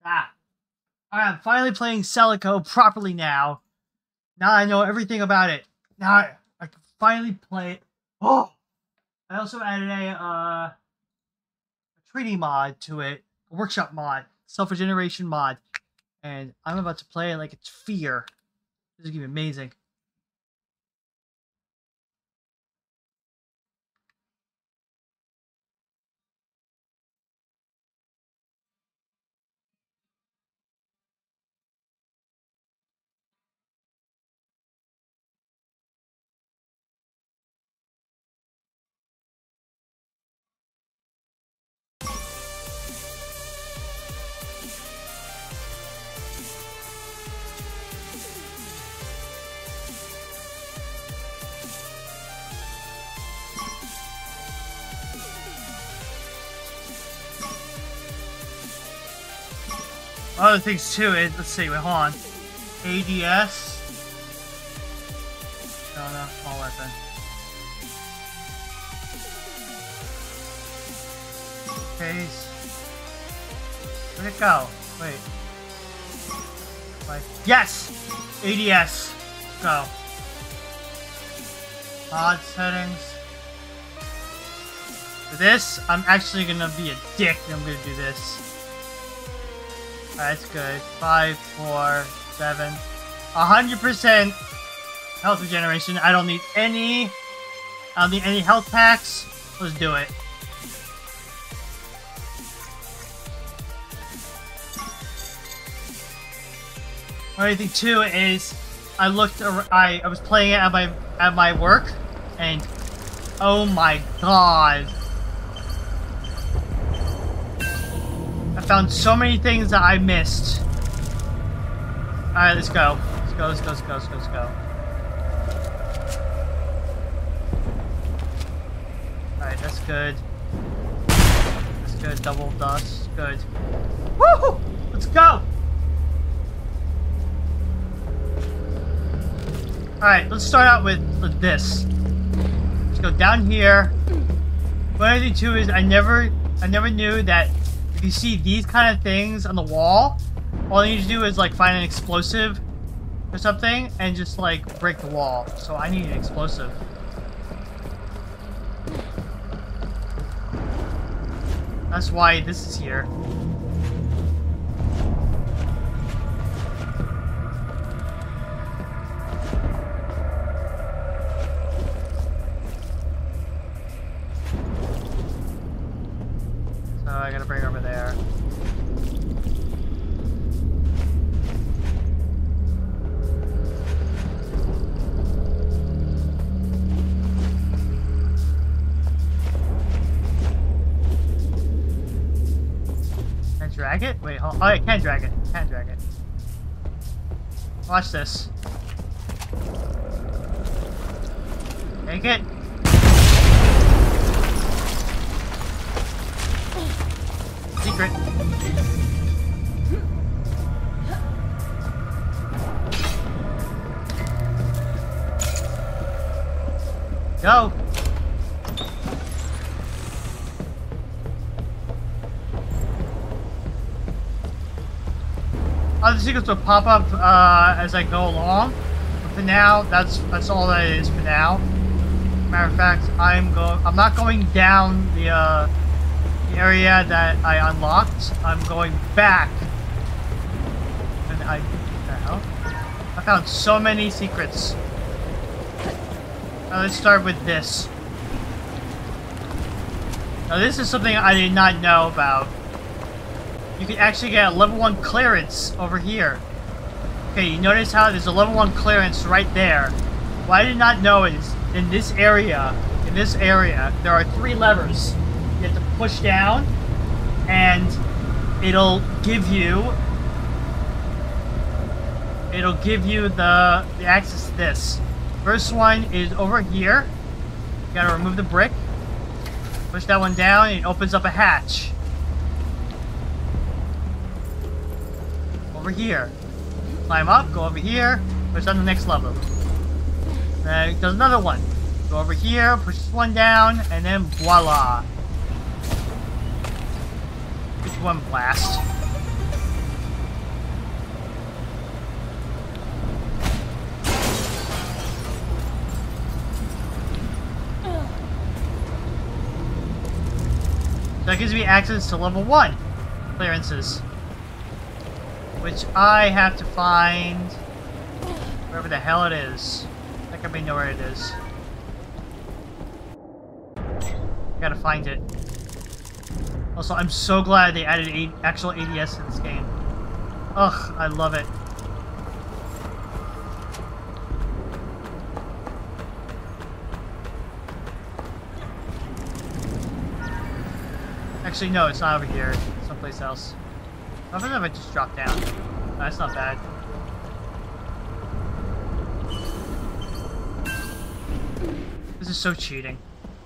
Ah. Alright, I'm finally playing Calico properly now. Now I know everything about it. Now I can finally play it. Oh! I also added a treaty mod to it. A workshop mod. Self-regeneration mod. And I'm about to play it like it's Fear. This is going to be amazing. Other things too is, let's see, wait, hold on. ADS. No, small weapon. Case. Where'd it go? Wait. Like, yes! ADS. Go. Mod settings. For this, I'm actually gonna be a dick and I'm gonna do this. Alright, that's good. 5, 4, 7. 100% health regeneration. I don't need any health packs. Let's do it. Another thing too is I was playing it at my work and oh my god. I found so many things that I missed. Alright, let's go. Let's go. Alright, that's good. That's good. Double dust. Good. Woohoo! Let's go! Alright, let's start out with this. Let's go down here. One other thing too is I never knew that if you see these kind of things on the wall, all you need to do is like find an explosive or something and just like break the wall. So I need an explosive. That's why this is here. I gotta bring her over there. Can I drag it? Wait, hold on. Oh, I can drag it. Can drag it. Watch this. Take it. Secret. Go. Other secrets will pop up as I go along. But for now, that's all that it is for now. Matter of fact, I'm not going down the area that I unlocked. I'm going back. And what the hell? I found so many secrets. Now let's start with this. Now this is something I did not know about. You can actually get a level 1 clearance over here. Okay, you notice how there's a level 1 clearance right there. What I did not know is in this area, there are 3 levers. You have to push down, and it'll give you the access to this. First one is over here. You gotta remove the brick. Push that one down, and it opens up a hatch. Over here. Climb up, go over here, push on the next level. Then there's another one. Go over here, push this one down, and then voila. Which one blast? That gives me access to level 1 clearances. Which I have to find wherever the hell it is. I think I may know where it is. I gotta find it. Also, I'm so glad they added actual ADS to this game. Ugh, I love it. Actually, no, it's not over here. It's someplace else. How about if I just drop down? No, that's not bad. This is so cheating.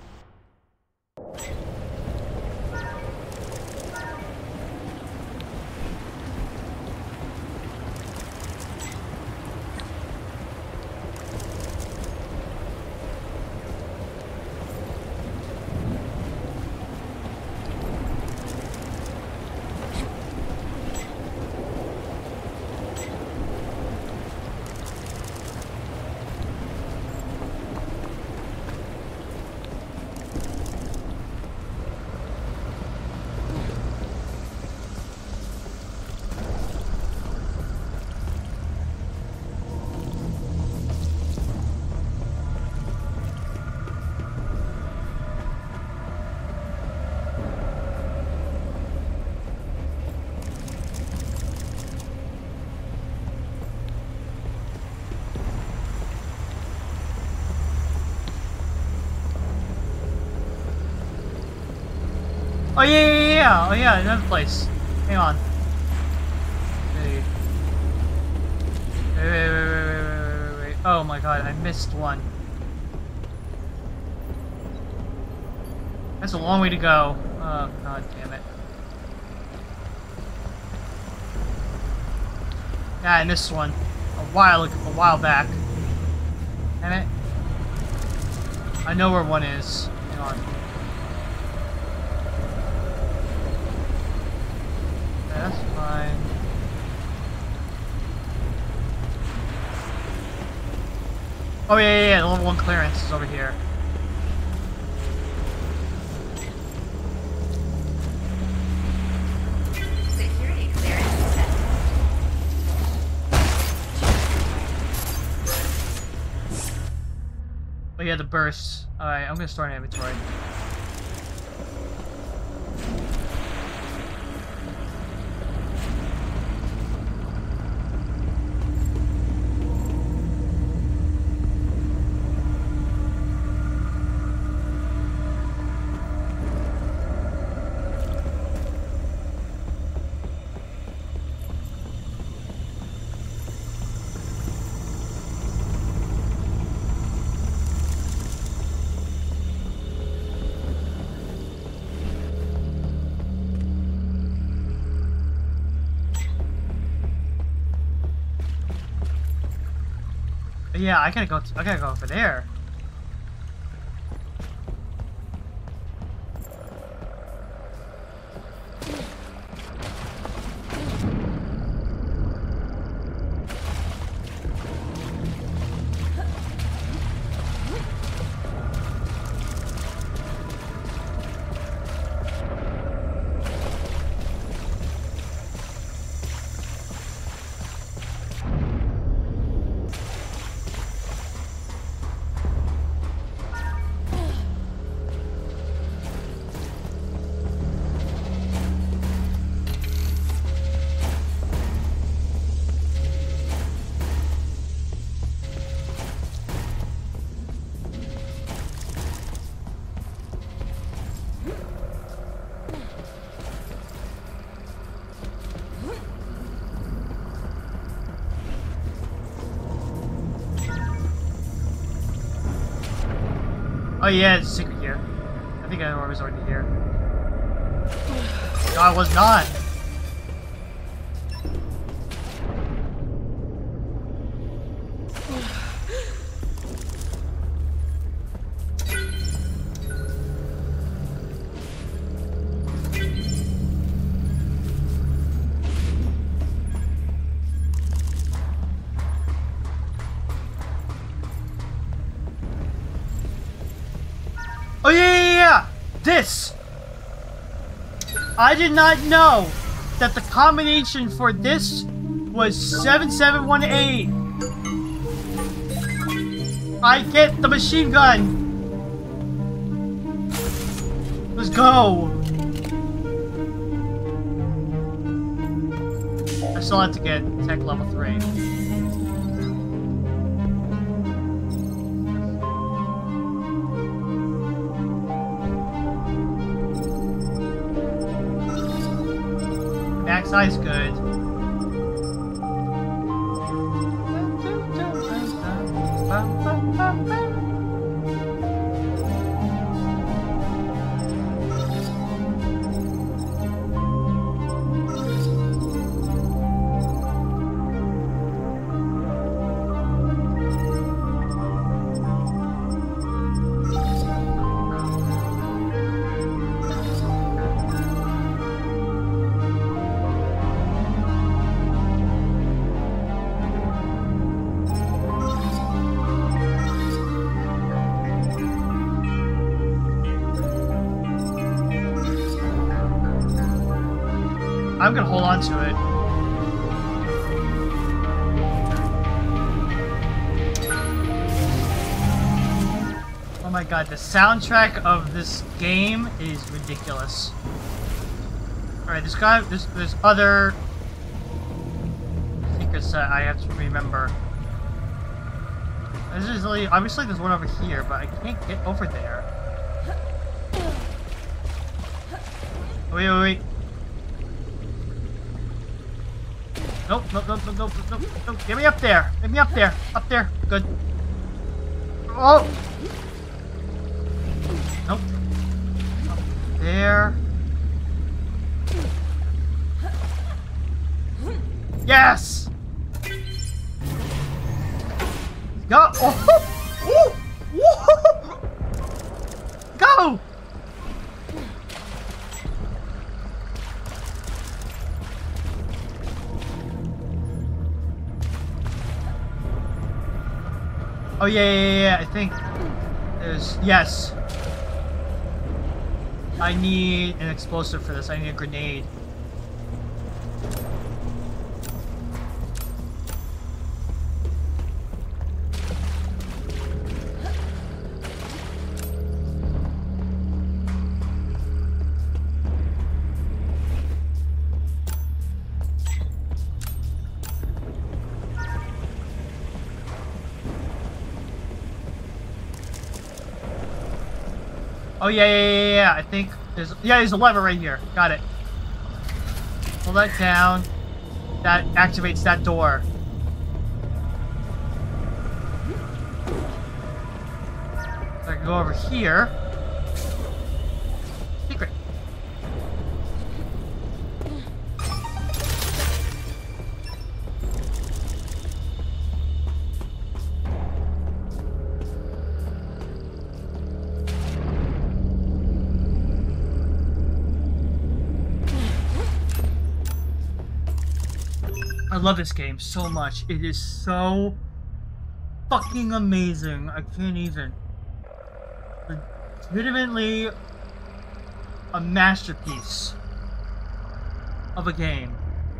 Oh yeah. Oh yeah, another place. Hang on. Wait. Oh my god, I missed one. That's a long way to go. Oh god damn it. Yeah, I missed one a while back. Damn it. I know where one is. Hang on. That's fine. Oh yeah, the level 1 clearance is over here. Security clearance set. Oh yeah, the bursts. Alright, I'm gonna store an inventory. Yeah, I gotta go over there. Oh yeah, it's a secret here. I think I was already here. No, I was not. Oh yeah! This! I did not know that the combination for this was 7718. I get the machine gun. Let's go. I still have to get tech level 3. Max Eye's good. I'm gonna hold on to it. Oh my god, the soundtrack of this game is ridiculous. Alright, there's other secrets that I have to remember. Obviously there's one over here, but I can't get over there. Wait. Nope. Get me up there. Get me up there. Up there. Good. Oh! Nope. Up there. Yes! Go! Oh! Go! Oh yeah, I think there's... Yes. I need an explosive for this. I need a grenade. Oh yeah, I think there's a lever right here. Got it. Pull that down. That activates that door. So I can go over here. Secret. I love this game so much. It is so fucking amazing. I can't even. Legitimately a masterpiece of a game.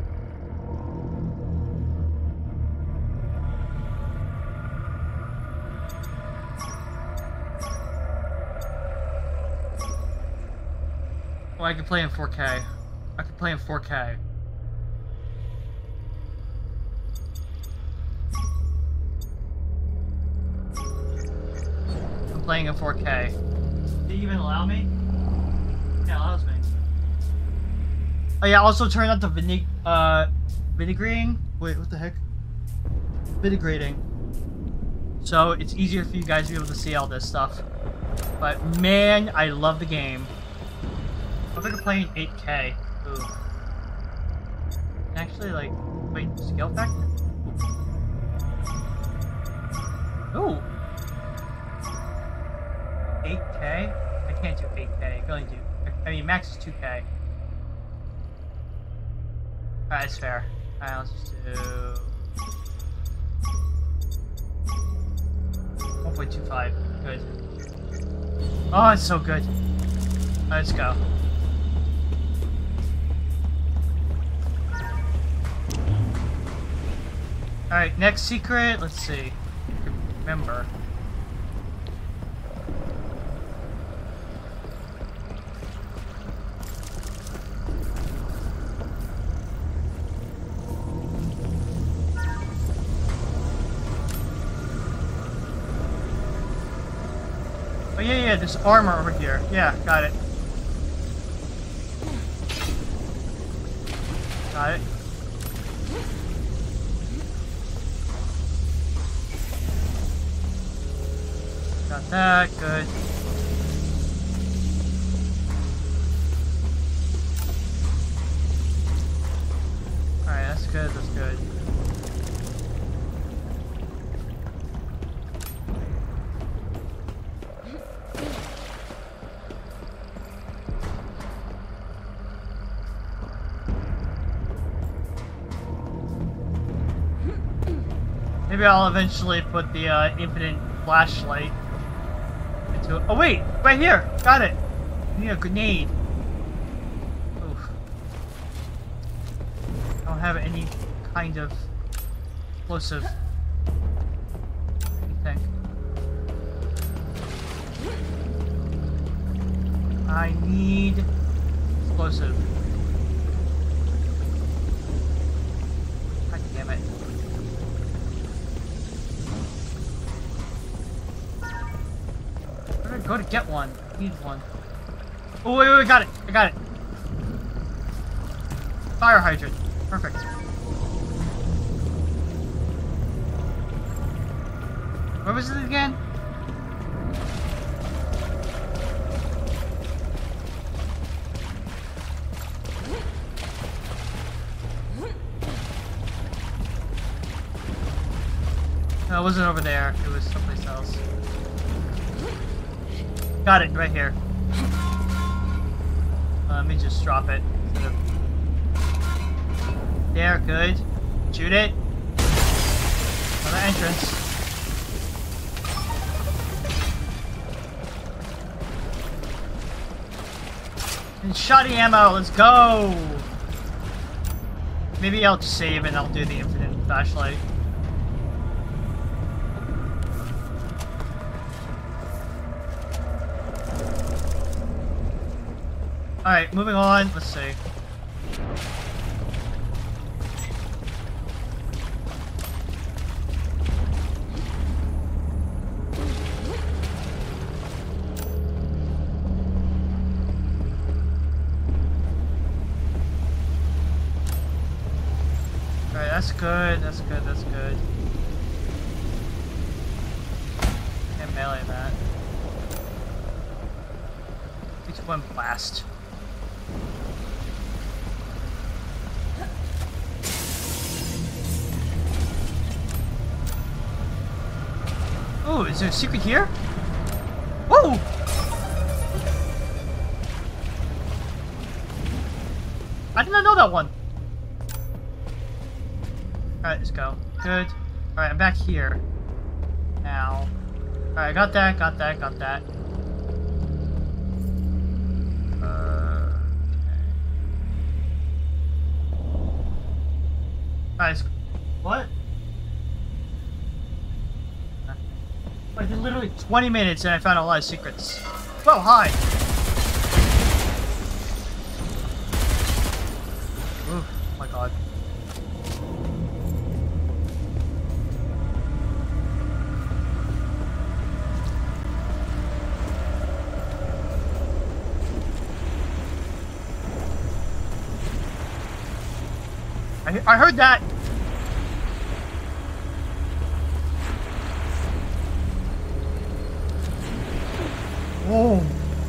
Oh, I can play in 4K. I can play in 4K. Playing in 4K. Did it even allow me? Yeah, it allows me. Oh yeah, also turn on the vinaigrating. Wait, what the heck? Vinaigrating. So it's easier for you guys to be able to see all this stuff. But man, I love the game. I'm gonna play in 8K. Ooh. Actually, like, wait, scale factor? Ooh. 8K? I can't do 8K. I can only do... I mean, max is 2K. Alright, that's fair. Alright, let's just do... 1.25. Good. Oh, it's so good. Let's go. Alright, next secret. Let's see. Remember. Oh yeah, there's armor over here. Yeah, got it. Got it. Got that, good. Alright, that's good, that's good. Maybe I'll eventually put the infinite flashlight into it. Oh wait, right here, got it. I need a grenade. Oof. I don't have any kind of explosive anything. I need explosive. God damn it. Where do I go to get one? I need one. Oh, wait, got it. I got it. Fire hydrant. Perfect. Where was it again? No, it wasn't over there. It was someplace else. Got it, right here. Let me just drop it. There, good. Shoot it. Another entrance. And shoddy ammo, let's go! Maybe I'll just save and I'll do the infinite flashlight. Alright, moving on. Let's see. Alright, that's good. That's good. That's good. Can't melee that. Each one blast. Oh, is there a secret here? Whoa! I did not know that one. Alright, let's go. Good. Alright, I'm back here. Now. Alright, got that, got that, got that. Alright, what? I did literally 20 minutes and I found a lot of secrets. Whoa, hi! Ooh, oh my god. I heard that! Oh.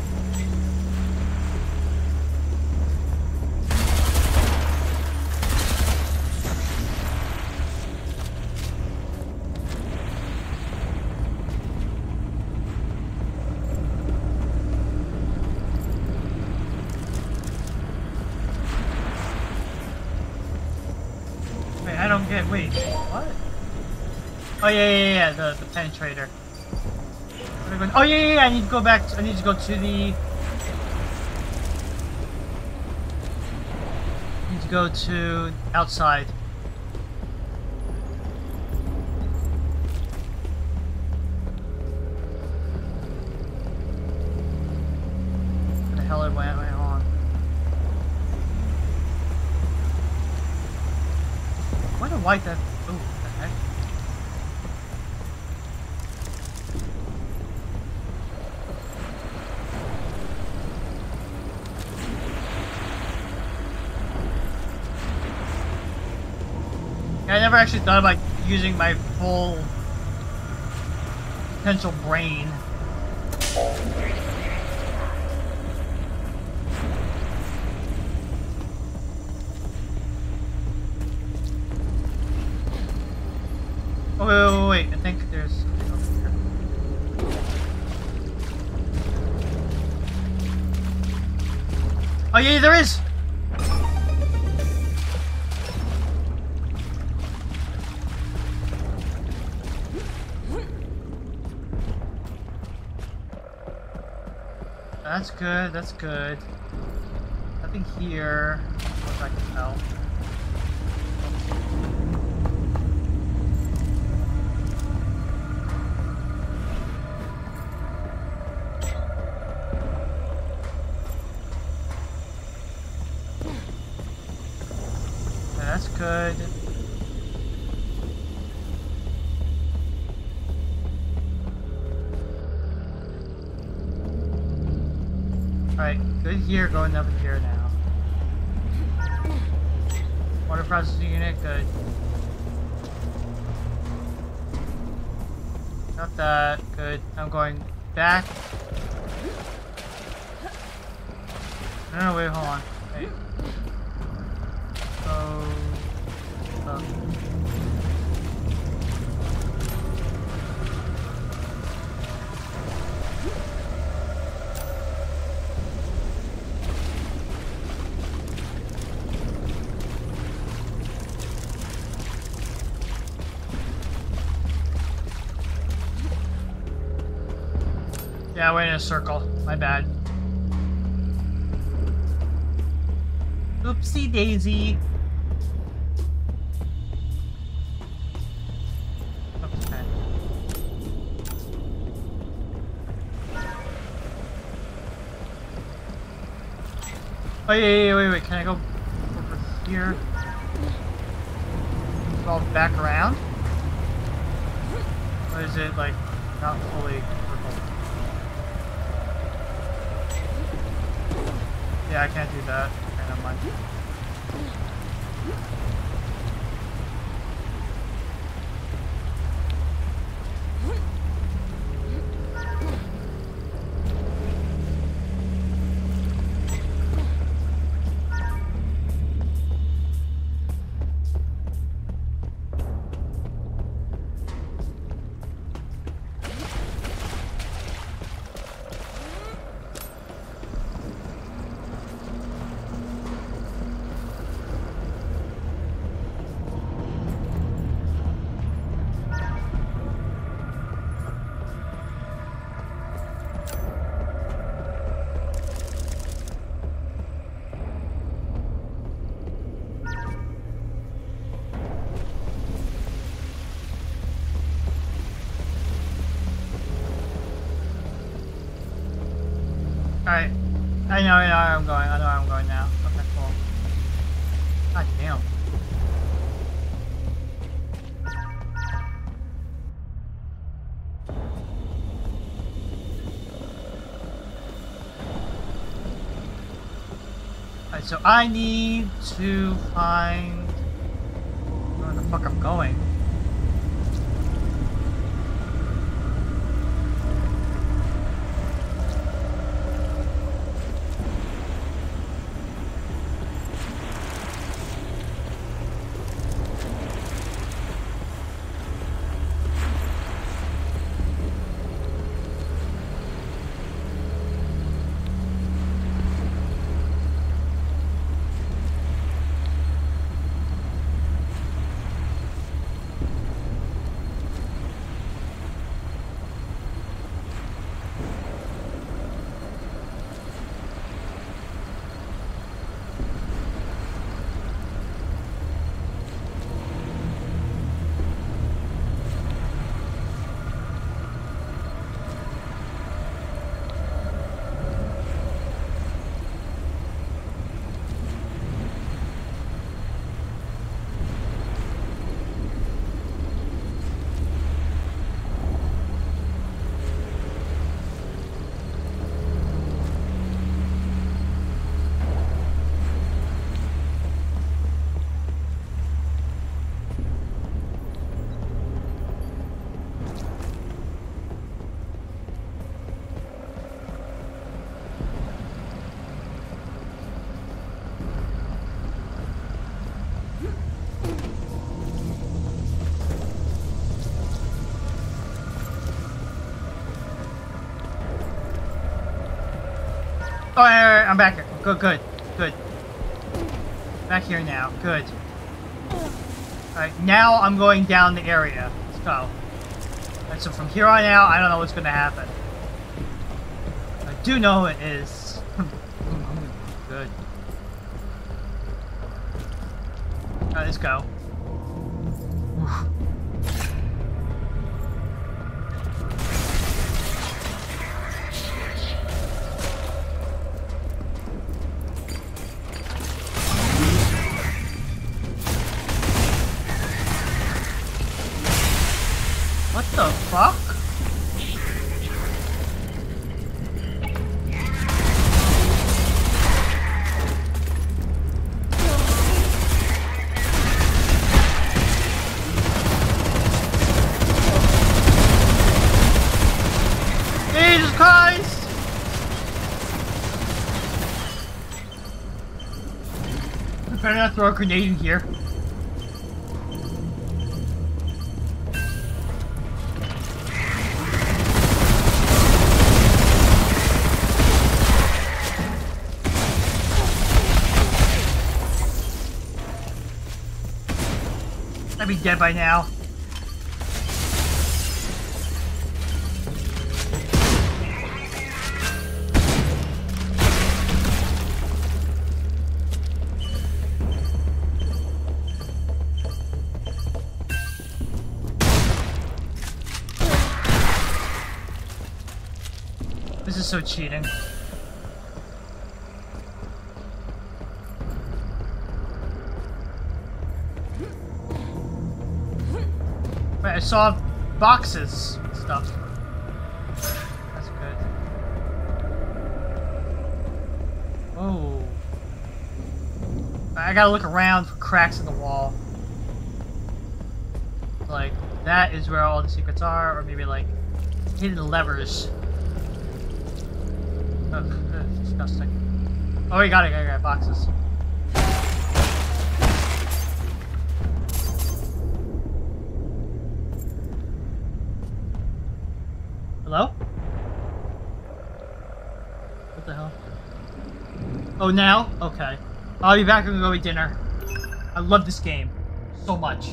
Wait, I don't get. Wait, what? Oh yeah, the penetrator. Oh yeah, I need to go back. I need to go to the. I need to go to outside. why that. Oh, what the heck? Yeah, I never actually thought about using my full potential brain. Oh, wait, I think there's something over here. Oh, yeah, there is! That's good, that's good. Nothing here, as far as I can tell. That's good. Alright, good here, going up here now. Water processing unit, good. Got that, good. I'm going back. No, wait, hold on. Wait. Yeah, I went in a circle. My bad. Oopsie daisy. Okay. Oh, yeah, wait. Can I go over here? All back around? Or is it, like, not fully circled? Yeah, I can't do that. Okay, never mind. Alright. I know where I'm going. I know where I'm going now. Okay, cool. God damn. Alright, so I need to find where the fuck I'm going. Oh, alright, I'm back here. Good, good, good. Back here now. Good. Alright, now I'm going down the area. Let's go. Alright, so from here on out, I don't know what's going to happen. I do know it is. Good. Alright, let's go. Oof. What the fuck? Jesus Christ! I better not throw a grenade in here. I'd be dead by now. This is so cheating. Wait, I saw boxes and stuff. That's good. Oh. I gotta look around for cracks in the wall. Like, that is where all the secrets are, or maybe like hidden levers. Ugh, disgusting. Oh, I got it, I got boxes. Hello? What the hell? Oh, now? Okay. I'll be back and go eat dinner. I love this game so much.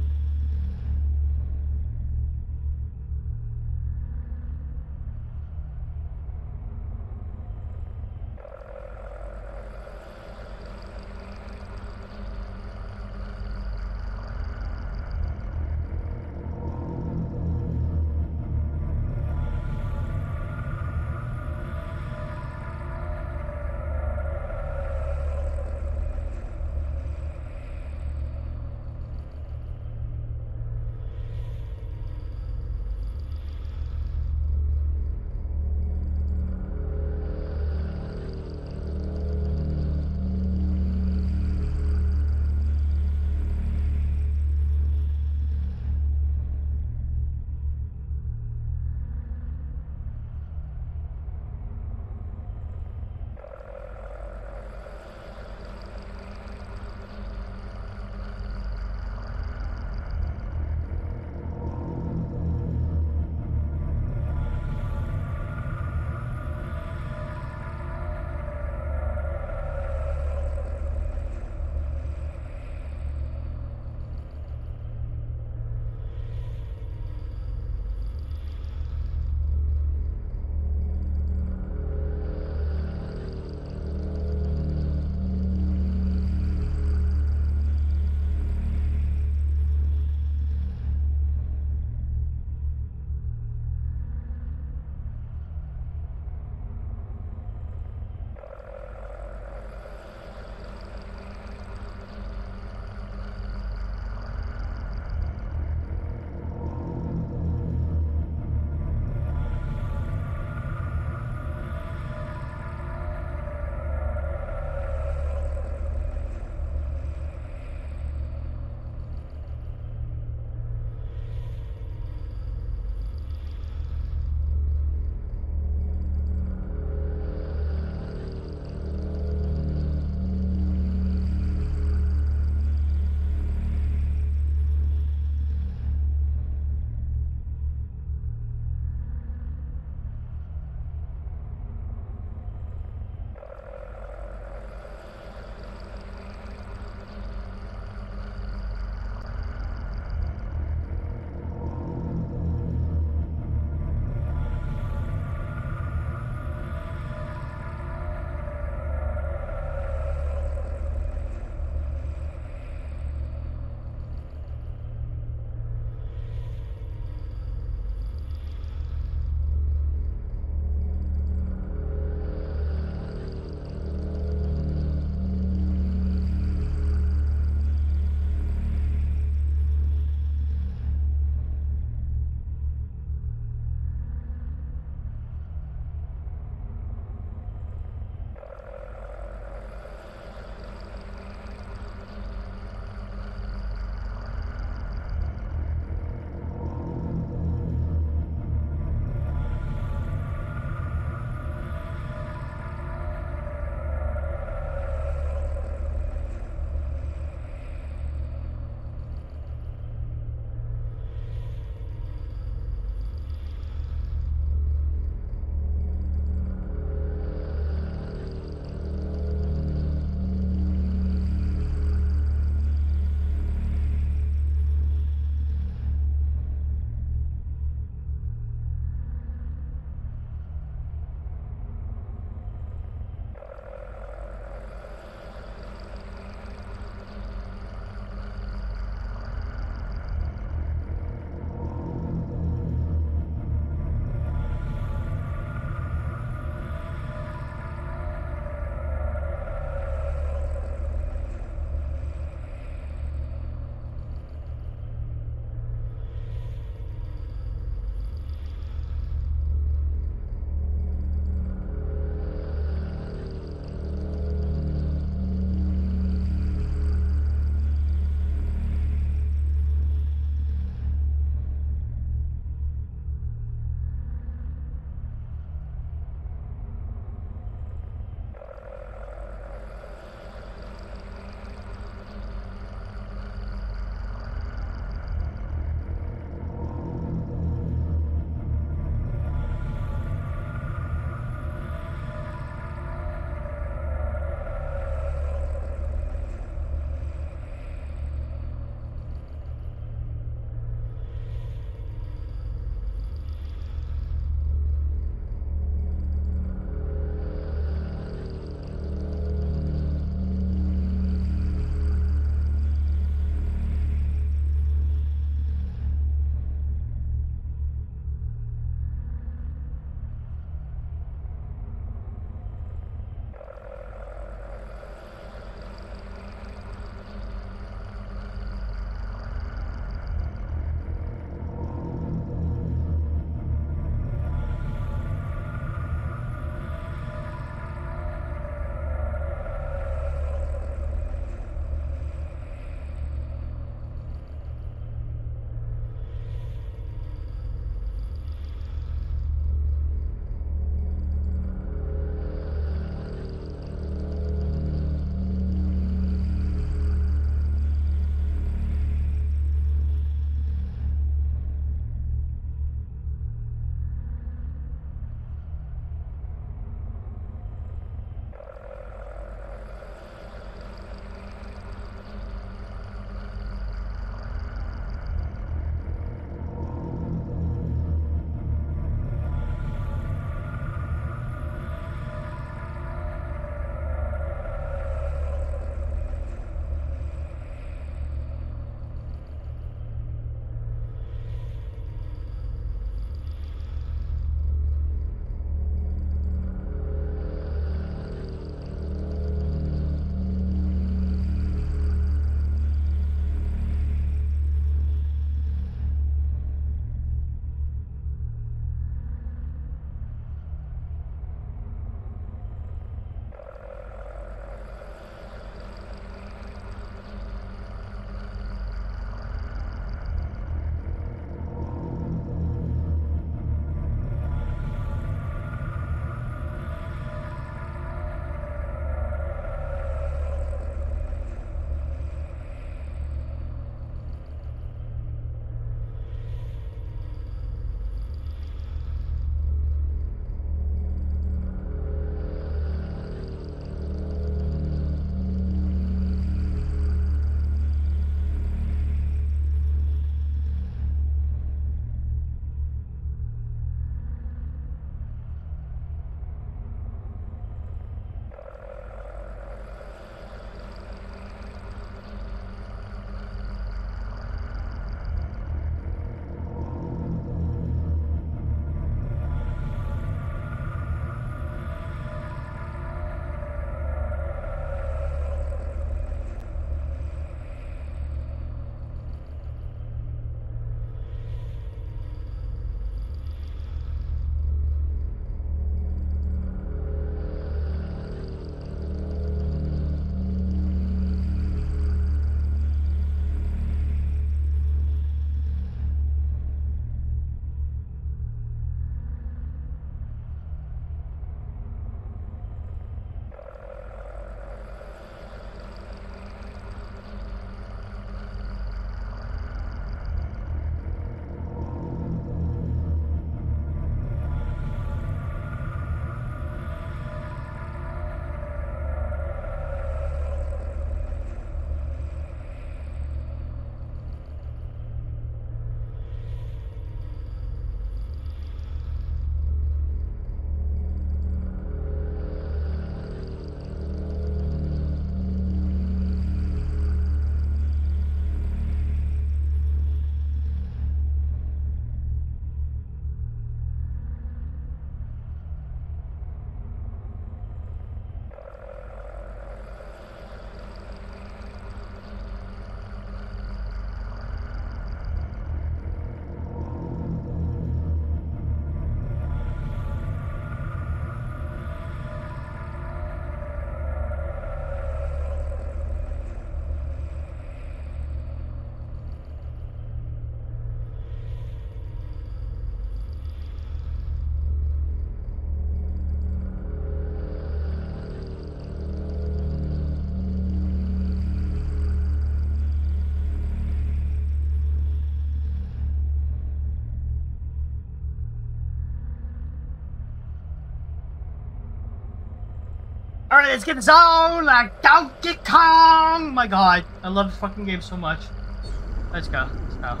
Alright, let's get this on like Donkey Kong! My god, I love this fucking game so much. Let's go, let's go.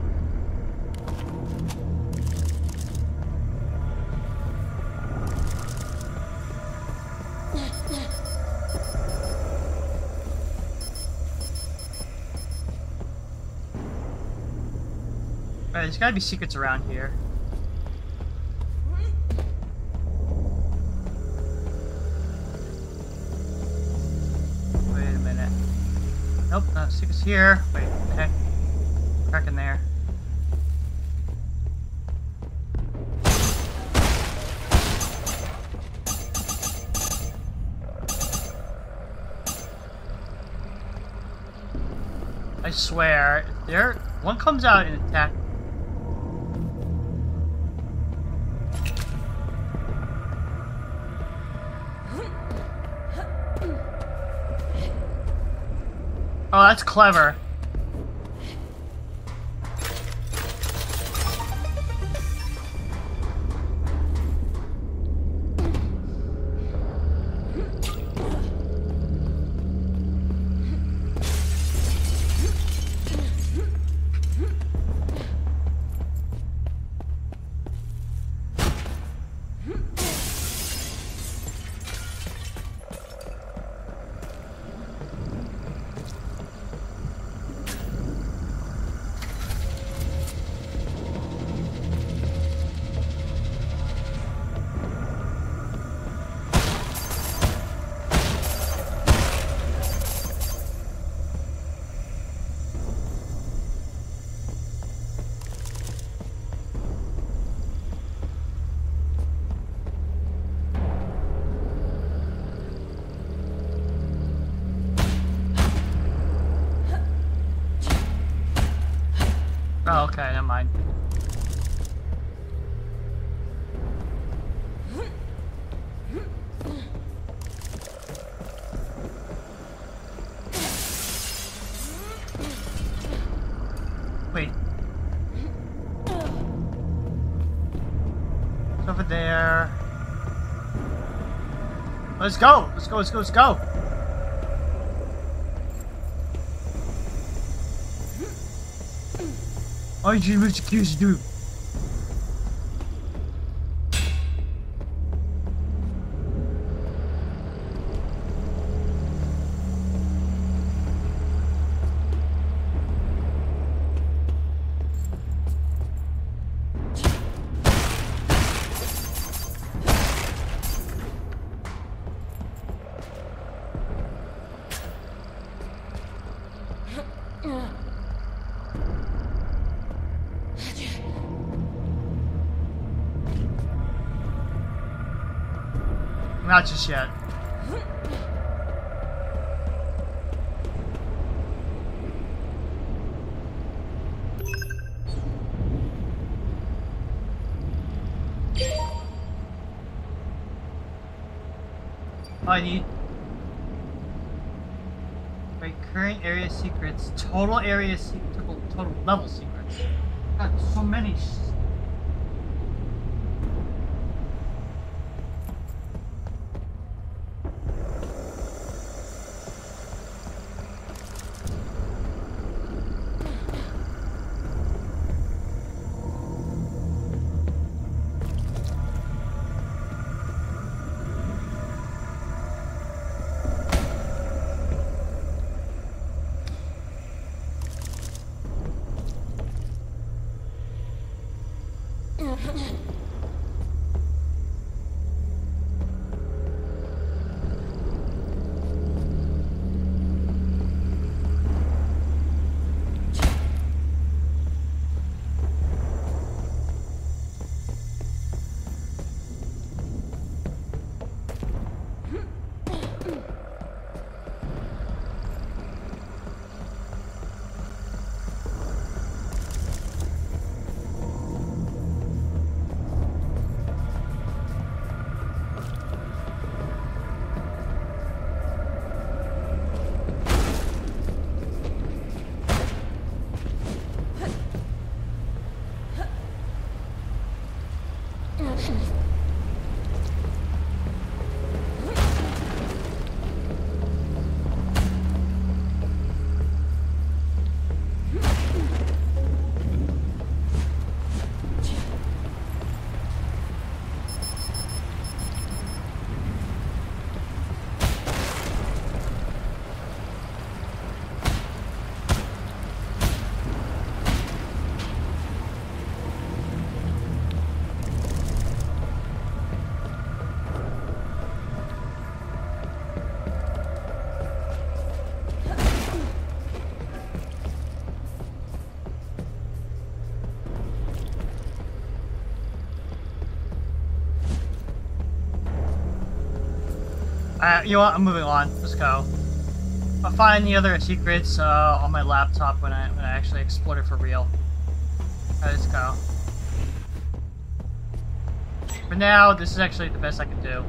Alright, there's gotta be secrets around here. Wait a minute. Nope, not secrets here. Wait, what the heck? Crack in there. I swear, if there one comes out and attacks. Oh, that's clever. Oh, okay, never mind. Wait. It's over there. Let's go! Let's go, let's go, let's go! All you Mr. Q's do. Not just yet. I need... Wait, current area secrets, total area total level secrets. God, so many. You know what? I'm moving on. Let's go. I'll find the other secrets on my laptop when I actually explore it for real. Alright, let's go. For now, this is actually the best I can do.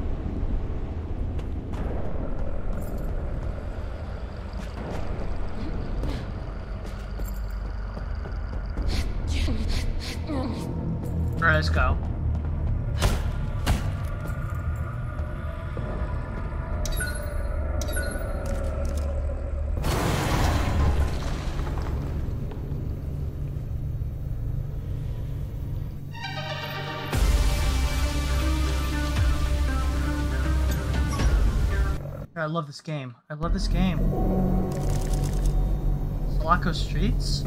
Alright, let's go. I love this game. I love this game. Sulaco Streets?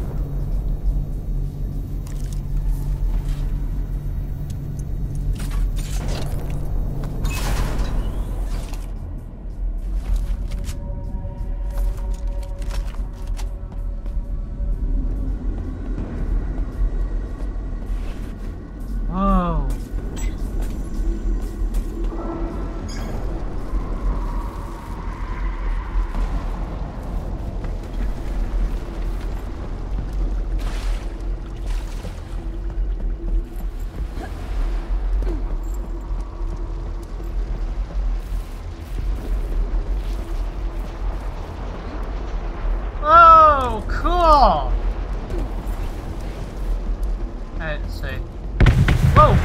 Whoa. Oh, cool! Alright, let's see. Whoa!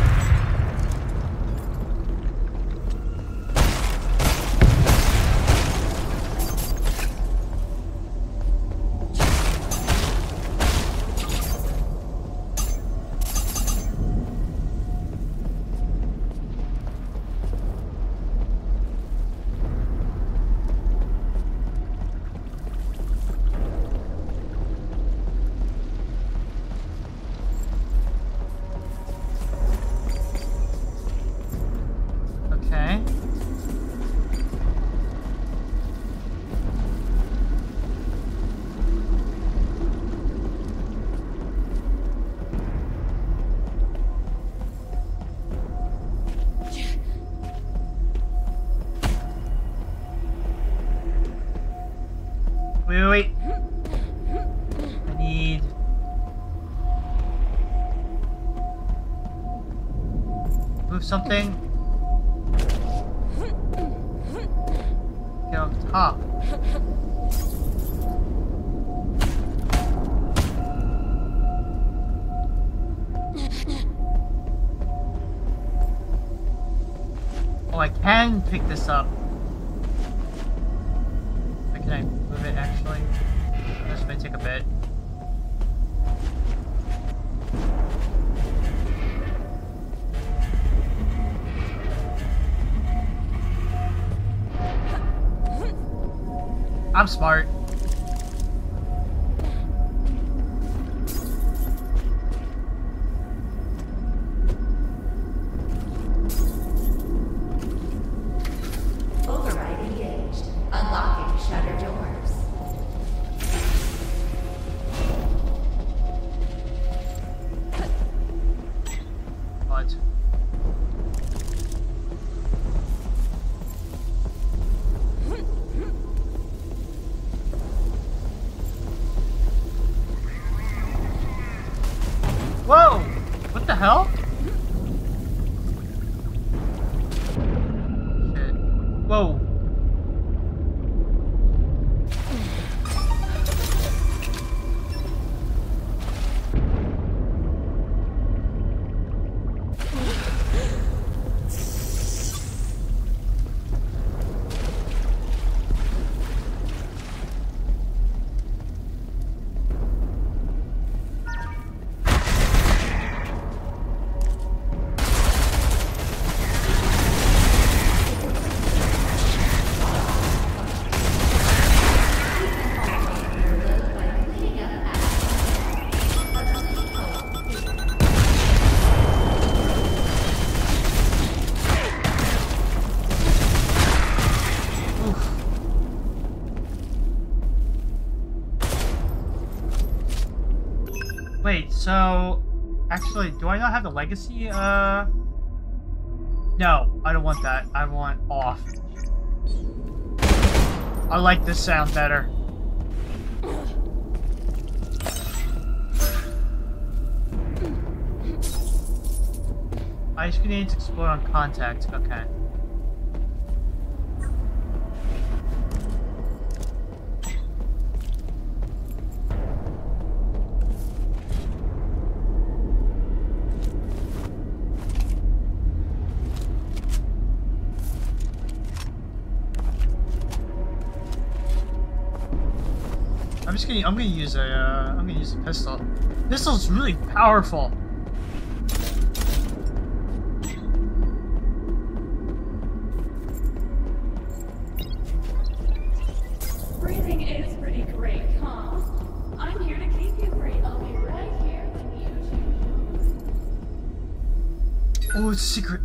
Okay. Wait. I need... move something. Get on top. Oh, I can pick this up. Wait, can I move it actually? This may take a bit. I'm smart. Override engaged. Unlocking shutter doors. What? Whoa! What the hell? Shit. Whoa. Wait, so... Actually, do I not have the legacy? No, I don't want that. I want off. I like this sound better. Ice grenades explode on contact. Okay. I'm gonna use a pistol. Pistol's really powerful. Breathing is pretty great, huh? I'm here to keep you free. I'll be right here when you choose. Oh, it's secret.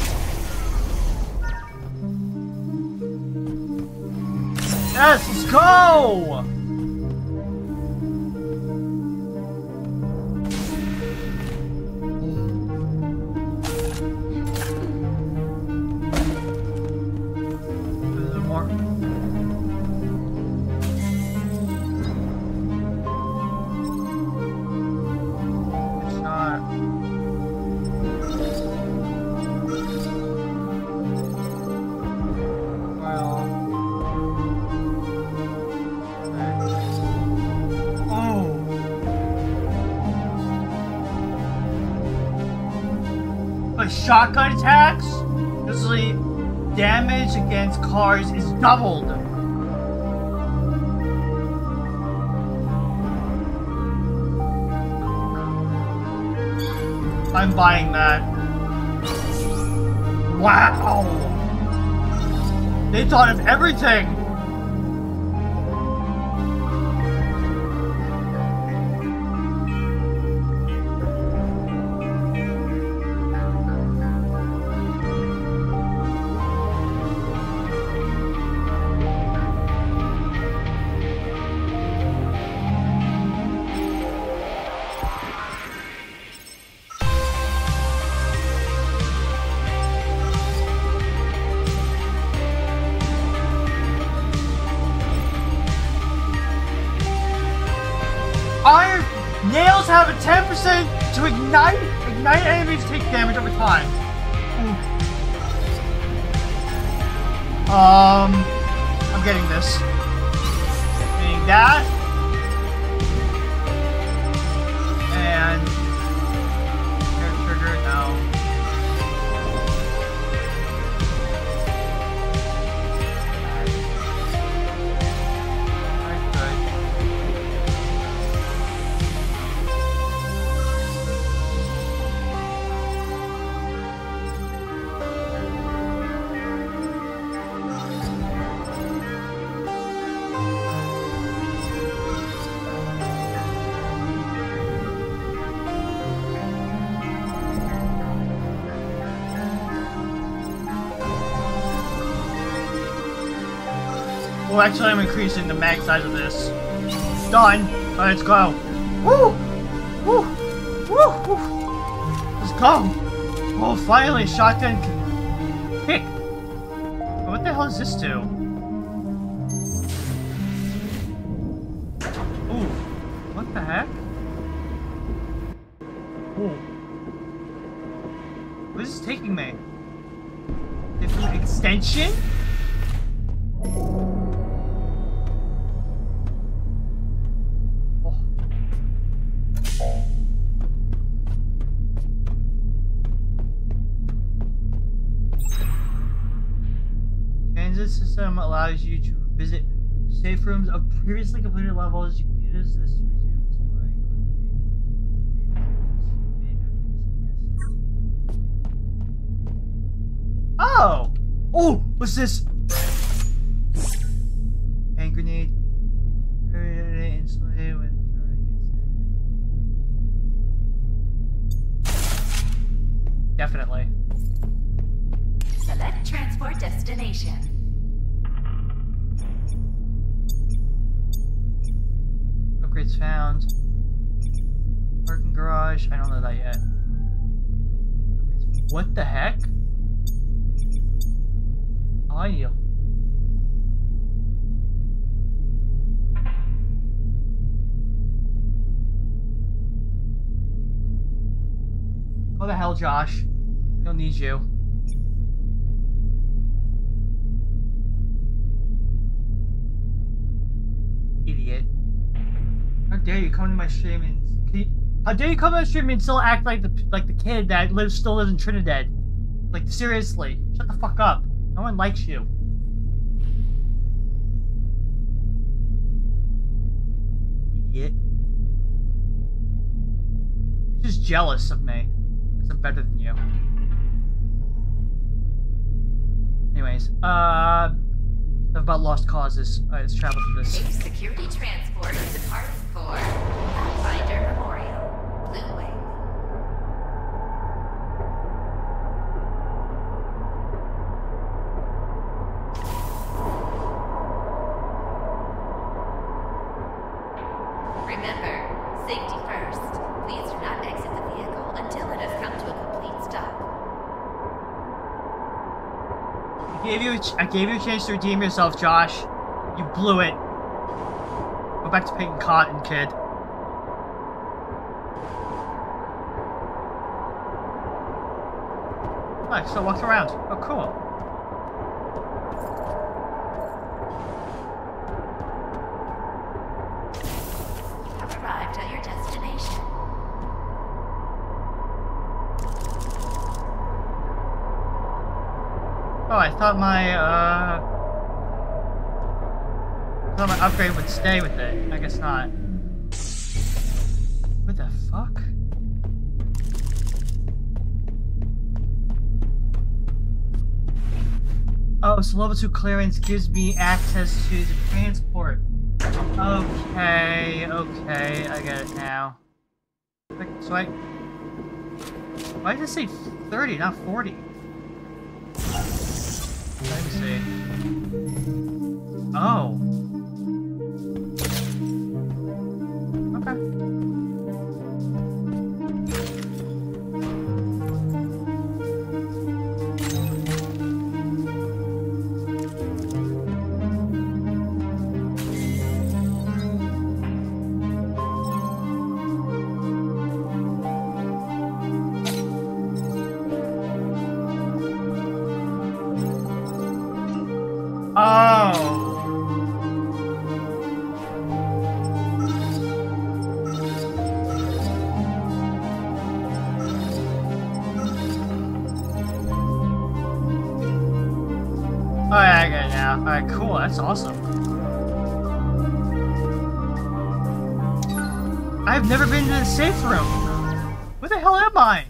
Yes, let's go! Shotgun attacks, usually damage against cars is doubled. I'm buying that. Wow! They thought of everything! Iron nails have a 10% to ignite enemies take damage over time. I'm getting this. Getting that. And trigger now. Well, actually, I'm increasing the mag size of this. Done. Alright, let's go. Woo! Woo! Woo! Woo! Let's go! Oh, finally, shotgun can kick. What the hell does this do? Ooh. What the heck? Ooh. Where is this taking me? Different extension? System allows you to visit safe rooms of previously completed levels. You can use this to resume exploring and oh! Oh! What's this? Hand grenade. Instantly when throwing against enemy. Definitely. Select transport destination. Upgrades found. Parking garage. I don't know that yet. What the heck? Oh, I need What the hell, Josh? We don't need you. Idiot. How dare you come to my stream and how dare you come to my stream and still act like the kid that still lives in Trinidad? Like, seriously, shut the fuck up. No one likes you. Idiot. You're just jealous of me. Because I'm better than you. Anyways, about lost causes. Alright, let's travel to this. Safe security transport departs for Pathfinder Memorial, Blue Wing. Remember, safety first. Please do not exit the vehicle until it has come to a complete stop. I gave you a chance to redeem yourself, Josh. You blew it. Go back to picking cotton, kid. Alright, so walk around. Oh, cool. You have arrived at your destination. Oh, I thought my upgrade would stay with it. I guess not. What the fuck? Oh, so level 2 clearance gives me access to the transport. Okay, I get it now. So why did it say 30, not 40? Let me see. Oh. Okay. Alright, cool, that's awesome. I've never been to the safe room. Where the hell am I?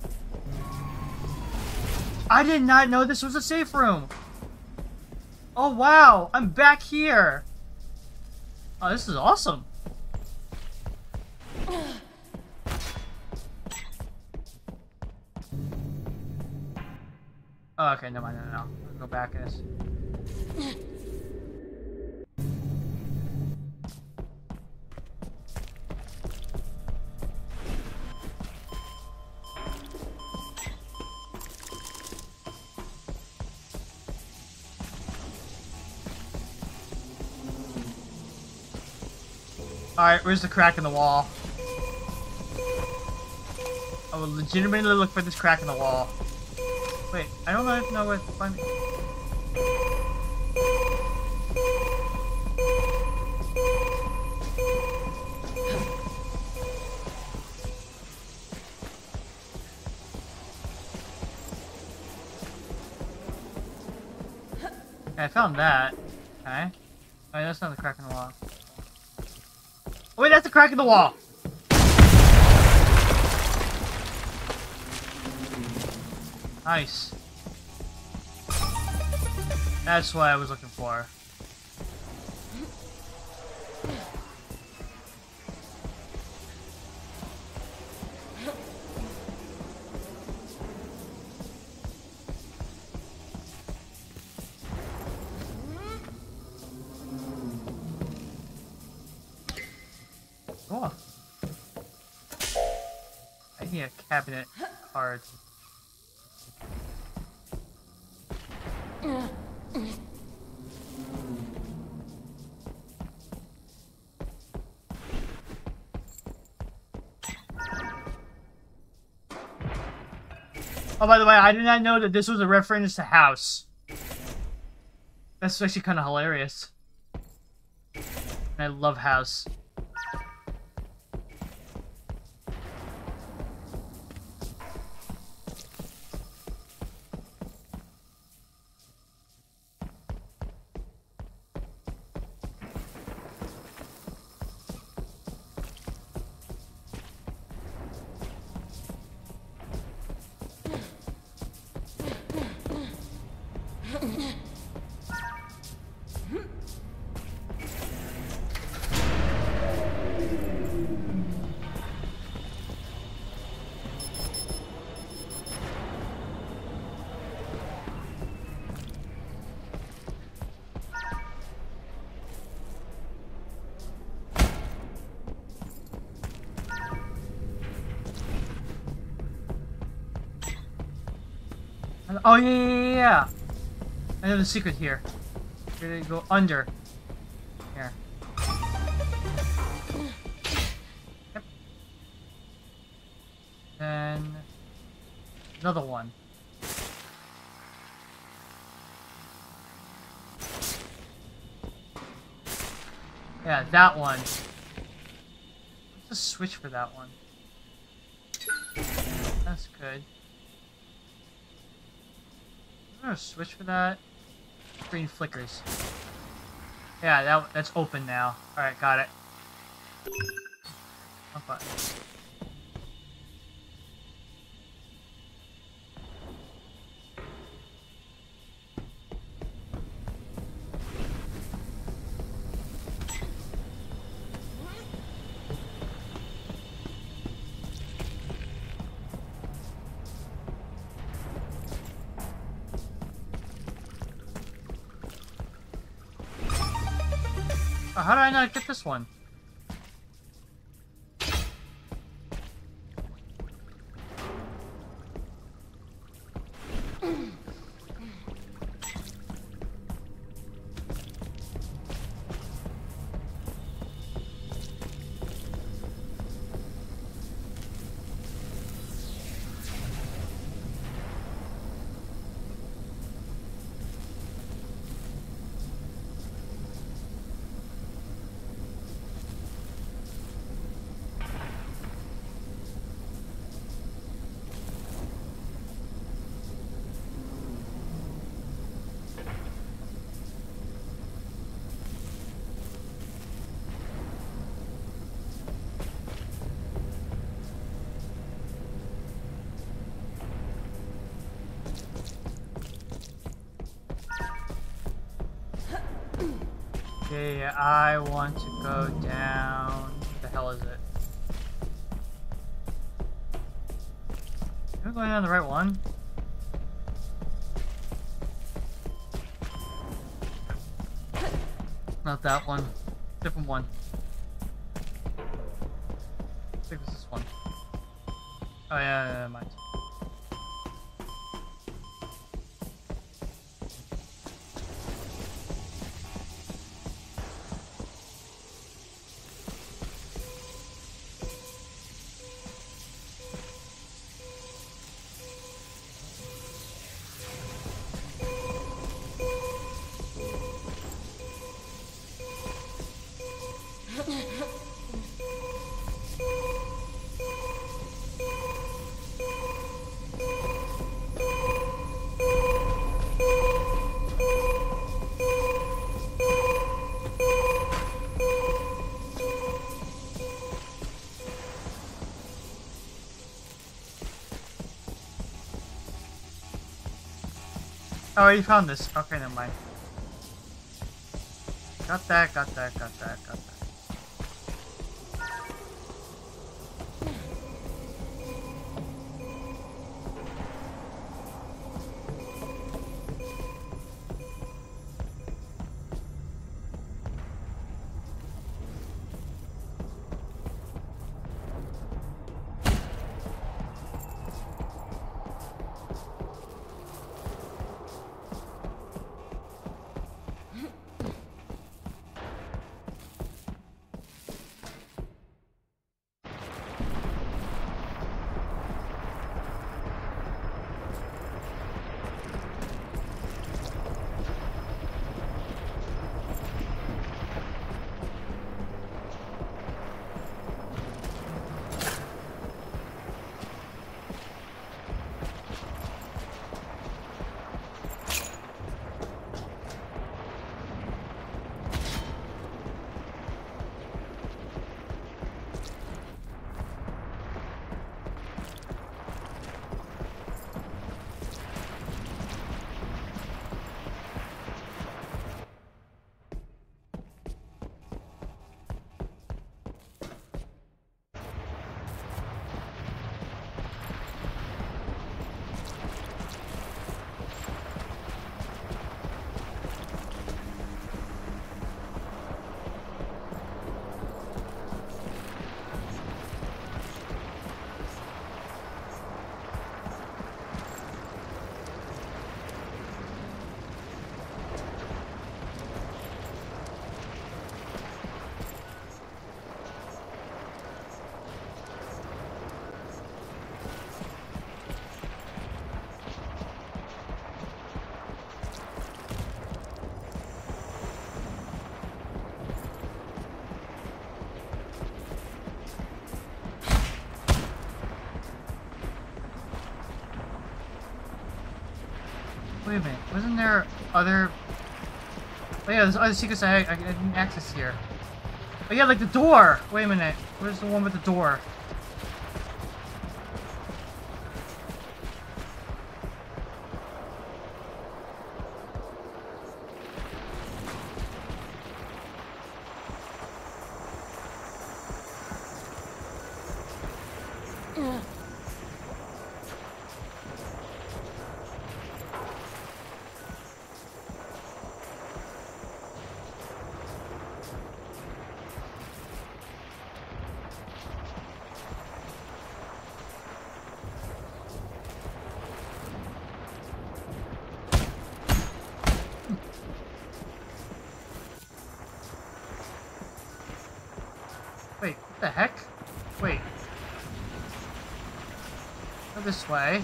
I did not know this was a safe room. Oh wow, I'm back here. Oh, this is awesome. Oh, okay, no mind, no. Let's go back in this. Alright, where's the crack in the wall? I will legitimately look for this crack in the wall. Wait, I don't know where to find it. Okay, I found that. Okay. Alright, that's not the crack in the wall. Oh, wait, that's the crack in the wall! Nice. That's what I was looking for. Cool. I need a cabinet card. Oh, by the way, I did not know that this was a reference to House. That's actually kind of hilarious. And I love House. Oh, yeah. I know the secret here. We're gonna go under. Here. Yep. Then another one. Yeah, that one. What's the switch for that one? That's good. Is there a switch for that? Screen flickers. Yeah, that's open now. Alright, got it. Okay. Oh, how did I not get this one? Okay, I want to go down. What the hell is it? Am I going down the right one? Not that one. Different one. I think it's this one. Oh yeah, mine. Oh, you found this. Okay, never mind. Got that, got that, got that, got that. Wait a minute. Wasn't there other... Oh yeah, there's other secrets I didn't access here. Oh yeah, like the door! Wait a minute. Where's the one with the door? Wait, what the heck? Wait. Go this way.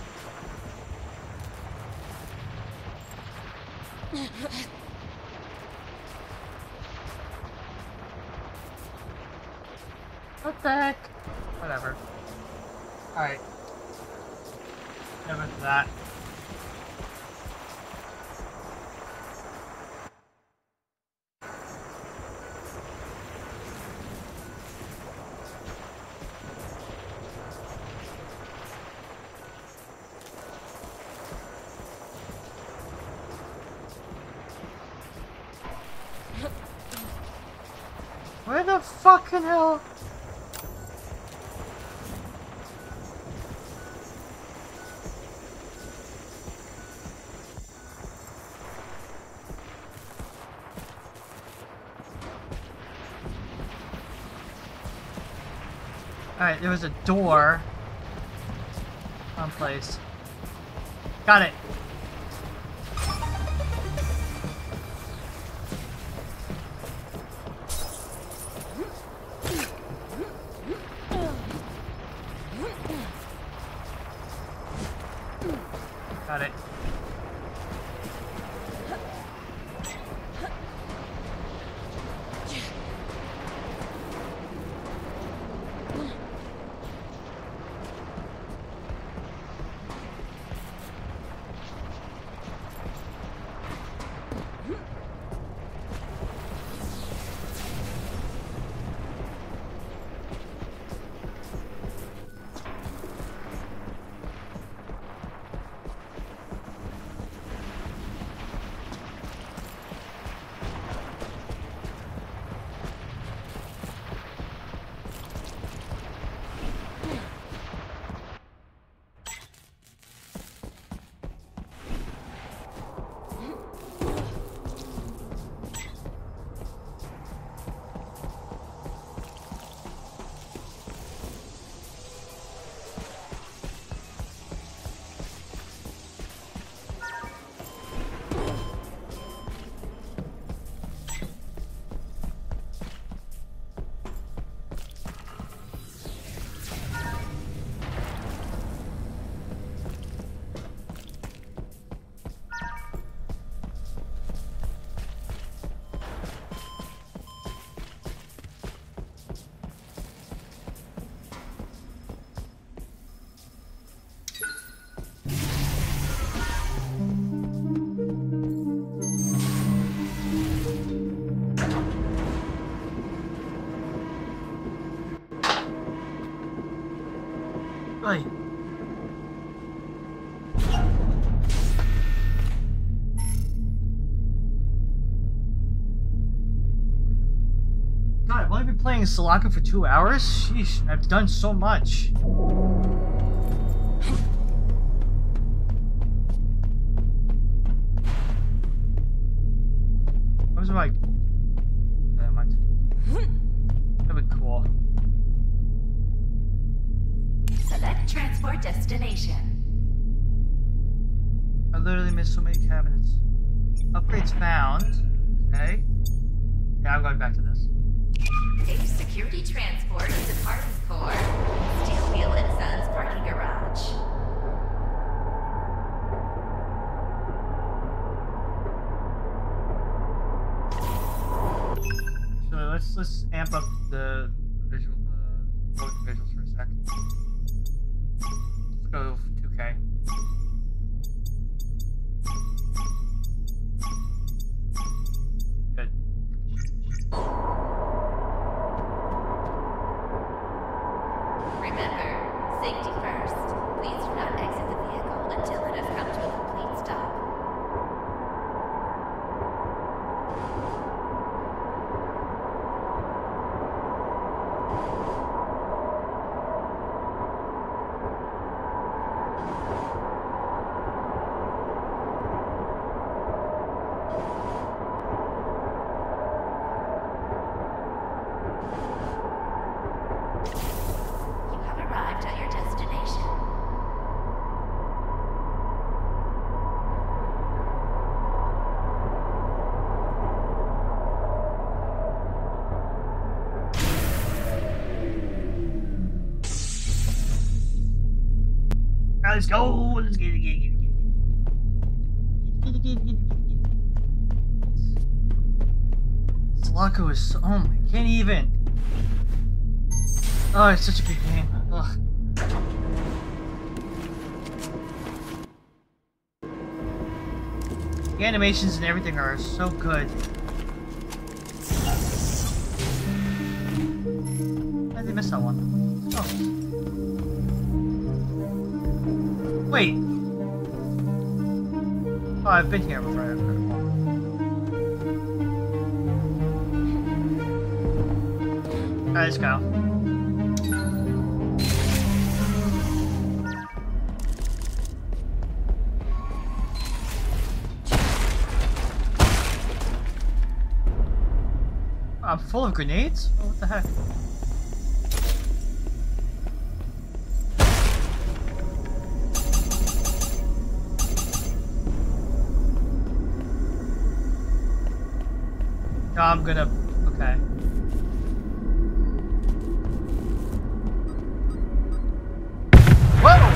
What the heck? Whatever. Alright. Never for that. Where the fucking hell? Alright, there was a door. Someplace. Got it. Got it. Right. God, I've only been playing Sulaco for 2 hours? Sheesh, I've done so much. What was it like? Never mind. That'd be cool. Select transport destination. I literally missed so many cabinets. Upgrades found. Okay. Yeah, I'm going back to this. Take security transport to Park's Core, Steel Wheel and Sons parking garage. So let's amp up the visual visuals for a sec. Let's go 2K. Alright, let's go. Let's get it. Sulaco is so, oh my, can't even. Oh, it's such a good game. Ugh. The animations and everything are so good. How did they miss that one? Oh. Wait. Oh, I've been here before. Alright, let's go. I'm full of grenades? Oh, what the heck? No, I'm gonna... okay. Whoa!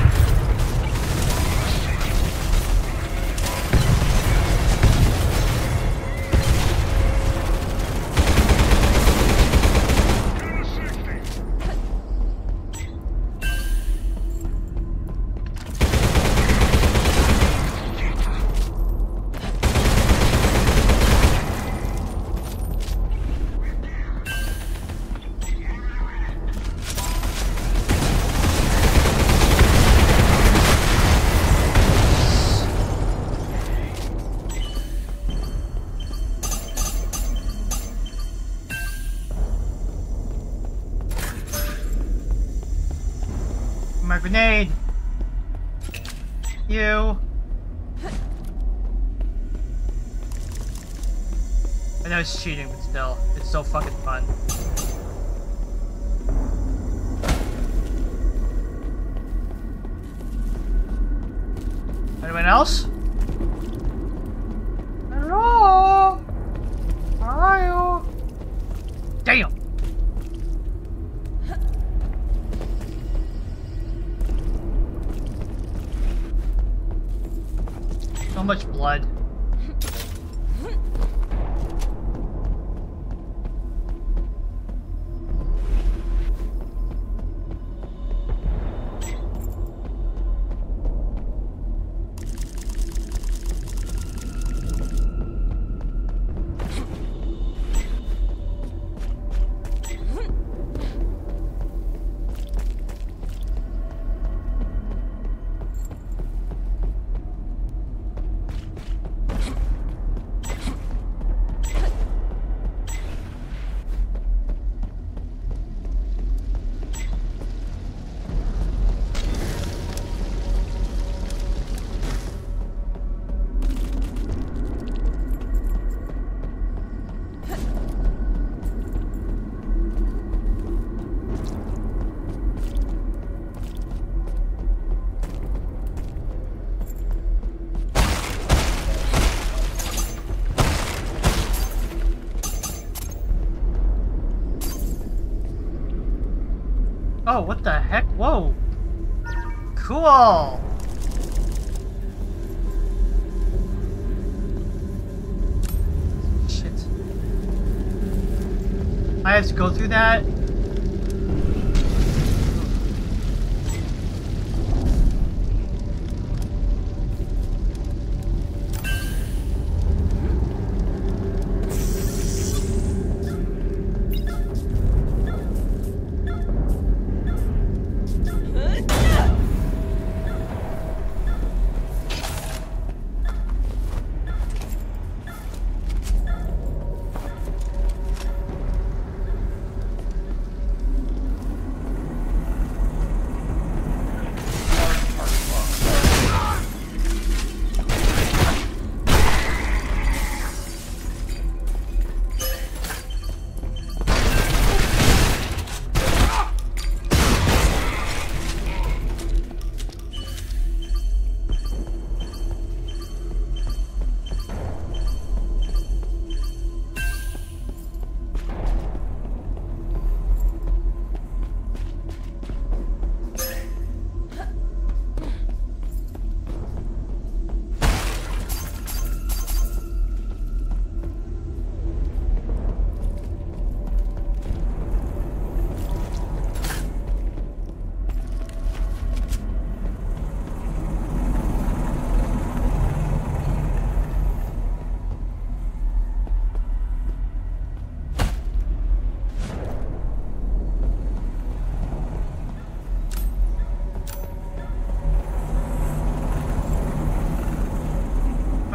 My grenade! You! I know it's cheating, but still, it's so fucking fun. Anyone else? Hello? Where are you? Damn! So much blood. Oh, what the heck? Whoa! Cool! Shit. I have to go through that?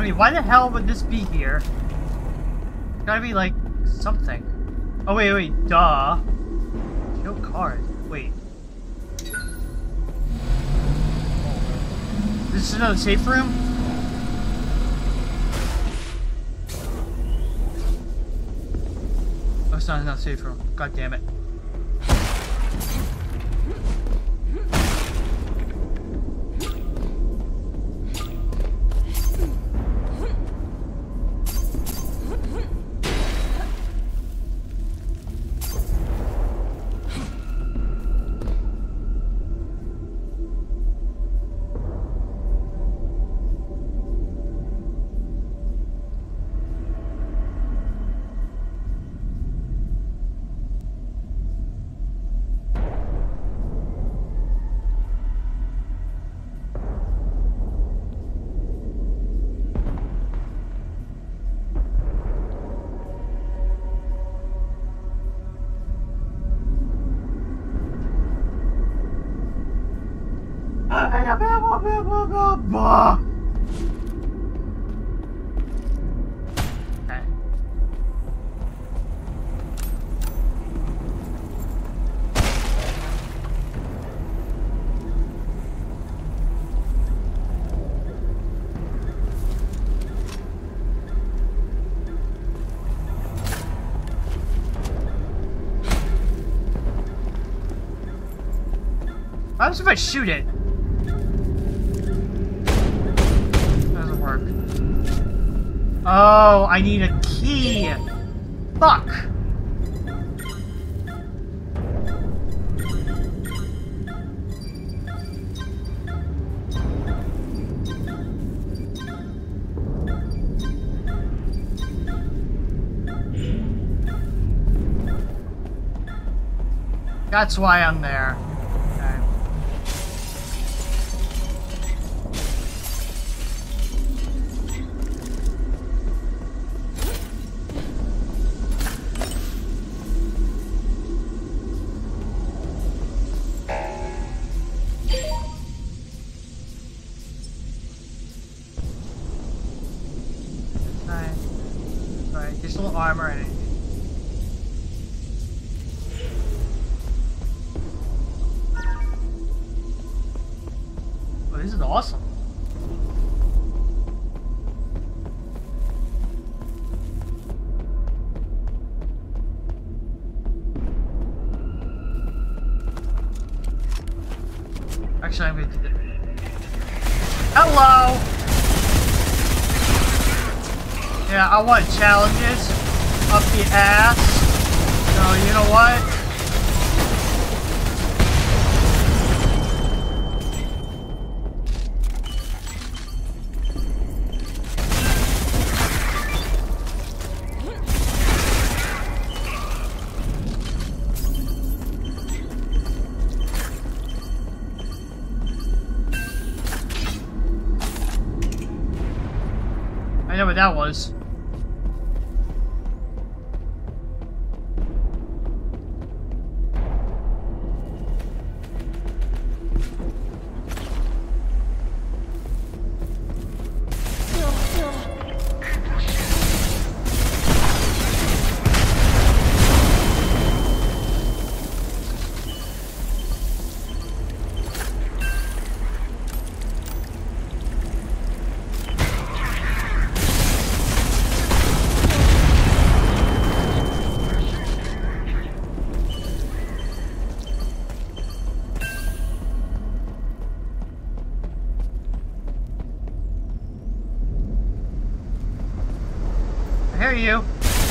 Wait, why the hell would this be here? It's gotta be like something. Oh wait, duh. No card. Wait. This is another safe room? Oh, it's not another safe room. God damn it. Okay. What happens if I shoot it? Doesn't work. Oh, I need a key. Fuck. That's why I'm there. Okay. Alright, additional armor and oh, this is awesome. Actually, I'm going to do that. Hello! Yeah, I want challenges up the ass. So, you know what? I know what that was. I hear you.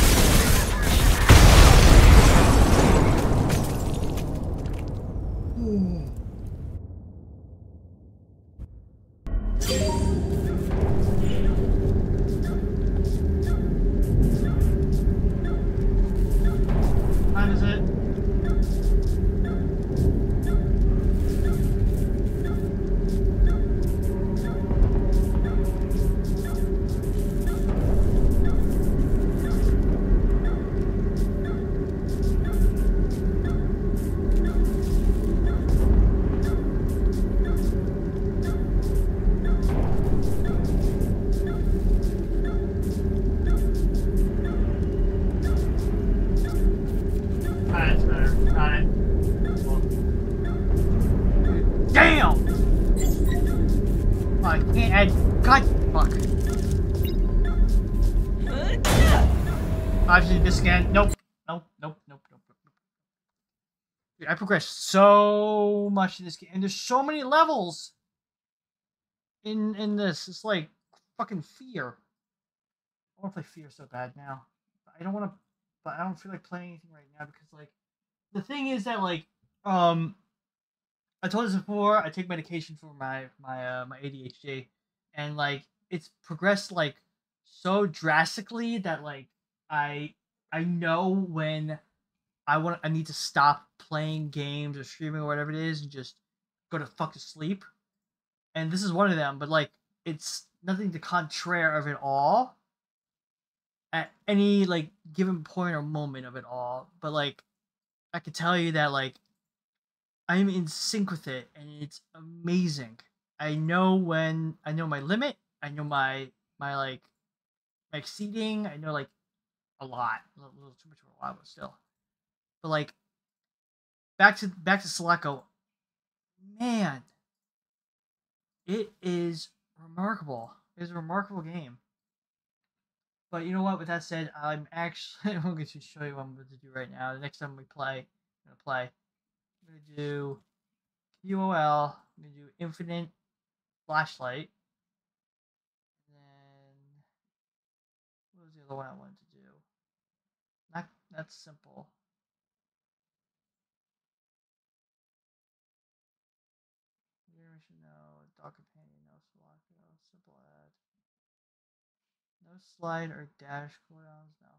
Time is it? I can't add. God, fuck. Obviously, this again. Nope. Nope. Nope. Nope. Nope. Nope. Dude, I progressed so much in this game, and there's so many levels in this. It's like fucking Fear. I want to play Fear so bad now. I don't want to, but I don't feel like playing anything right now because like the thing is that like I told this before. I take medication for my ADHD, and like it's progressed like so drastically that like I I know when I need to stop playing games or streaming or whatever it is and just go to fuck to sleep. And this is one of them, but like it's nothing to contraire of it all at any like given point or moment of it all. But like I could tell you that like I'm in sync with it and it's amazing. I know when I know my limit, I know my like my exceeding, I know like a lot. A little too much for a while, but still. But like back to Seleco, man, it is remarkable. It is a remarkable game. But you know what? With that said, I'm actually I'm going to show you what I'm going to do right now. The next time we play, I'm going to do UOL. I'm going to do Infinite Flashlight. And then what was the other one I wanted to do? That's simple. Generation no, Dog Companion, no Seleco, simple add. No slide or dash cooldowns, no.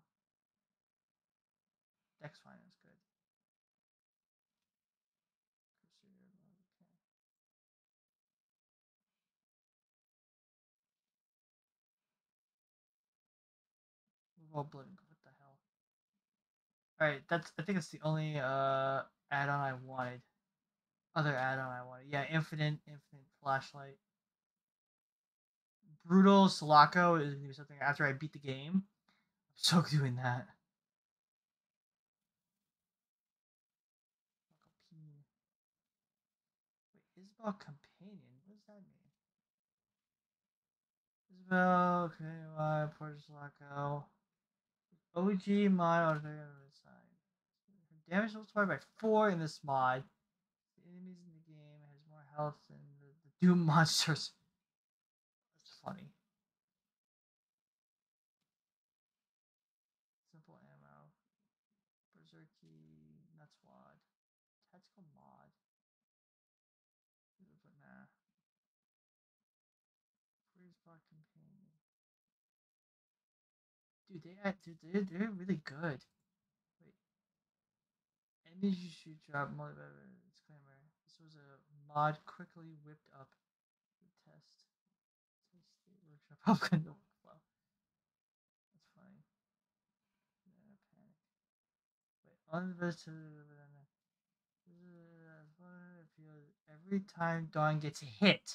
Dex Finance, good. Well, blood. What the hell? Alright, I think it's the only add-on I wanted. Other add-on I wanted. Yeah, Infinite Flashlight. Brutal Sulaco is gonna be something after I beat the game. I'm so doing that. Wait, Isabel Companion? What does that mean? Isabel, okay, why, Porter Sulaco. OG mod, damage multiplied by 4 in this mod. The enemies in the game has more health than the Doom monsters. That's funny. Simple ammo. Berserky, Nutswad. Tactical mod. But nah. Freeze Block Companion. Dude, they're really good. Wait. Enemies you shoot drop disclaimer. This was a mod quickly whipped up to test. Workshop help in the workflow. That's funny. Yeah, panic. Wait, every time Dawn gets hit,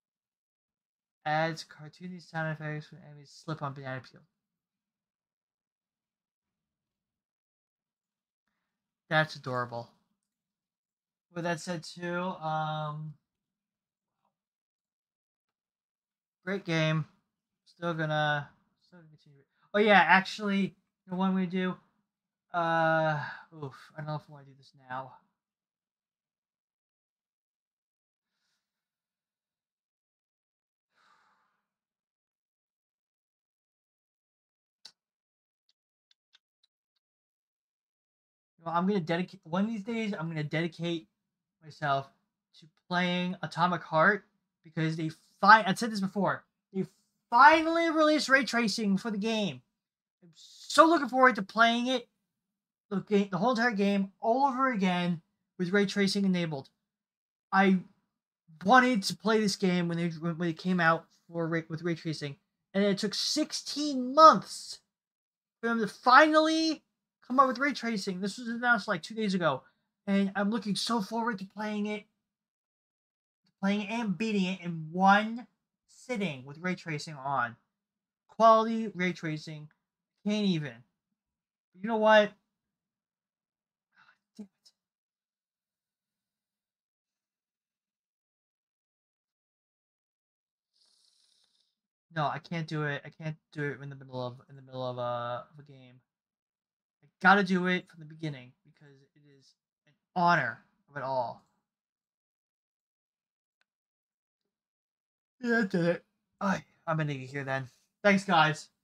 adds cartoony sound effects when enemies slip on banana peel. That's adorable. With that said, too, great game. Still gonna continue. Oh yeah, actually, you know what I'm gonna do? I don't know if I want to do this now. Well, I'm gonna dedicate one of these days. I'm gonna dedicate myself to playing Atomic Heart because I said this before. They finally released ray tracing for the game. I'm so looking forward to playing it, the whole entire game all over again with ray tracing enabled. I wanted to play this game when it came out with ray tracing, and it took 16 months for them to finally come up with ray tracing. This was announced like 2 days ago, and I'm looking so forward to playing it and beating it in one sitting with ray tracing on. Quality ray tracing, can't even. You know what? Damn it. No, I can't do it. I can't do it in the middle of a game. I gotta do it from the beginning because it is an honor of it all. Yeah, I did it. I'm gonna leave you here then. Thanks, guys.